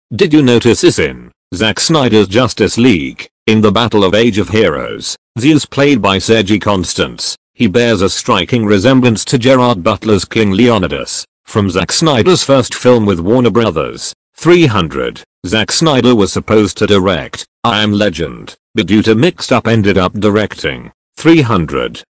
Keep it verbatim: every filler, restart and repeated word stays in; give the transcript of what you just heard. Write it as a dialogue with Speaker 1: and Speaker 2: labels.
Speaker 1: Did you notice this in Zack Snyder's Justice League? In the Battle of Age of Heroes, Zeus, played by Sergi Constance, he bears a striking resemblance to Gerard Butler's King Leonidas from Zack Snyder's first film with Warner Brothers. three hundred. Zack Snyder was supposed to direct I Am Legend, but due to mixed up ended up directing three hundred.